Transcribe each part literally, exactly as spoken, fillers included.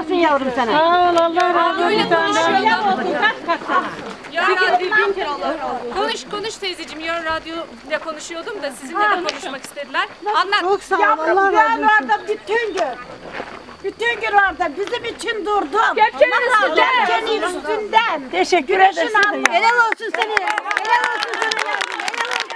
olsun yavrum sana. Sağ ol, Allah razı olsun. Kaç kaç sana. Yarın radyo bin kere Allah razı olsun. Konuş konuş teyzeciğim. Yarın radyoyla konuşuyordum da sizinle de konuşmak istediler. Anlat. Çok sağ ol, Allah razı olsun. Ben orada bütün gün. Bütün gün orada bizim için durdum. Kepçenin üstünde. Kepçenin üstünden. Teşekkür ederim. Helal olsun seni. Helal olsun sana yavrum. Helal olsun.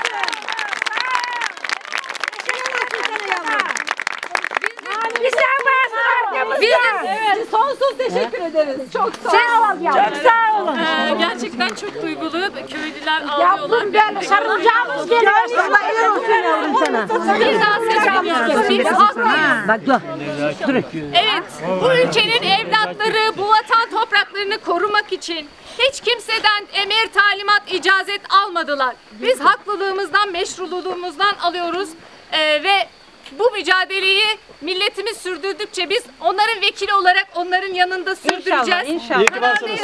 Helal olsun sana yavrum. Biz sen varsın. Biz evet. Sonsuz teşekkür ederiz. Çok sağ ol. Çok sağ olun. Ee, gerçekten çok duygulu. Köylüler ağlıyorlar. Yavrum böyle sarılacağımız geliyor. Allah helal olsun yavrum sana. Bir daha sesleniyoruz. Biz haklıyız. Bak dur. Dur. Evet, bu ülkenin evlatları bu vatan topraklarını korumak için hiç kimseden emir, talimat, icazet almadılar. Biz haklılığımızdan, meşruluğumuzdan alıyoruz Ee, ve bu mücadeleyi milletimiz sürdürdükçe biz onların vekili olarak onların yanında sürdüreceğiz. İnşallah. İyi ki varsınız.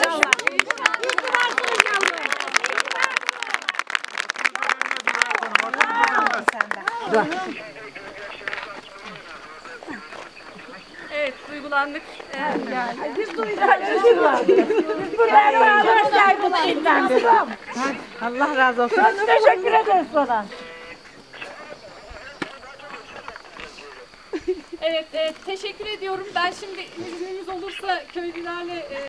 Evet, duygulandık. Allah razı olsun. Teşekkür ederiz sana. Evet, e, teşekkür ediyorum. Ben şimdi izniniz olursa köylülerle... E,